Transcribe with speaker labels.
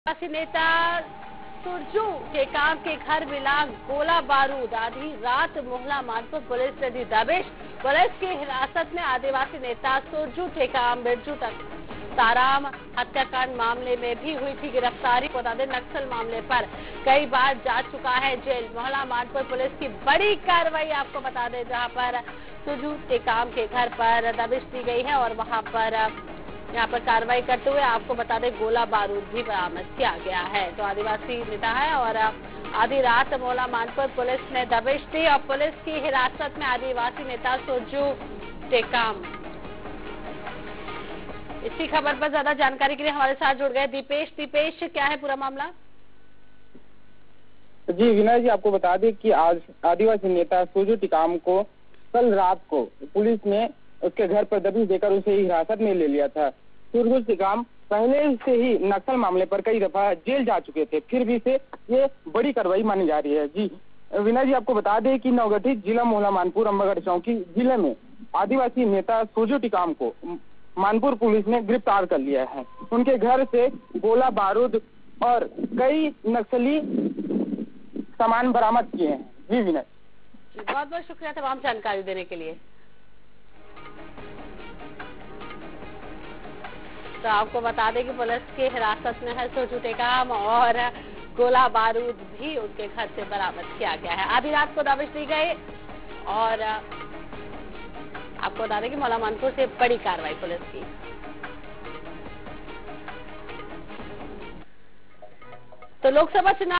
Speaker 1: आदिवासी नेता सुरजू टेकाम के घर मिला गोला बारूद। आधी रात मोहला मानपुर पुलिस ने दी दबिश। पुलिस की हिरासत में आदिवासी नेता सुरजू टेकाम बिरजू ताराम हत्याकांड मामले में भी हुई थी गिरफ्तारी। बता दें, नक्सल मामले पर कई बार जा चुका है जेल। मोहला मानपुर पुलिस की बड़ी कार्रवाई आपको बता दें, जहां पर सुरजू टेकाम के घर पर दबिश दी गई है और वहां पर यहाँ पर कार्रवाई करते हुए आपको बता दें गोला बारूद भी बरामद किया गया है। तो आदिवासी नेता है और आधी रात मोहला मानपुर पुलिस ने दबिश दी और पुलिस की हिरासत में आदिवासी नेता सुरजू टेकाम। इसी खबर पर ज्यादा जानकारी के लिए हमारे साथ जुड़ गए दीपेश, क्या है पूरा मामला?
Speaker 2: जी विनय जी, आपको बता दें कि आज आदिवासी नेता सुरजू टेकाम को कल रात को पुलिस ने उसके घर पर दबिश देकर उसे हिरासत में ले लिया था। सुरजू टेकाम पहले से ही नक्सल मामले पर कई दफा जेल जा चुके थे, फिर भी से ये बड़ी कार्रवाई मानी जा रही है। जी विनय जी, आपको बता दें कि नवगठित जिला मोहला मानपुर अम्बागढ़ चौकी जिले में आदिवासी नेता सुरजू टेकाम को मानपुर पुलिस ने गिरफ्तार कर लिया है। उनके घर से गोला बारूद और कई नक्सली सामान बरामद किए हैं। जी विनय,
Speaker 1: बहुत बहुत शुक्रिया तमाम जानकारी देने के लिए। तो आपको बता दें कि पुलिस की हिरासत में है सुरजू टेकाम और गोला बारूद भी उनके घर से बरामद किया गया है। आधी रात को दबिश दी गई और आपको बता दें कि मोहला मानपुर से बड़ी कार्रवाई पुलिस की। तो लोकसभा चुनाव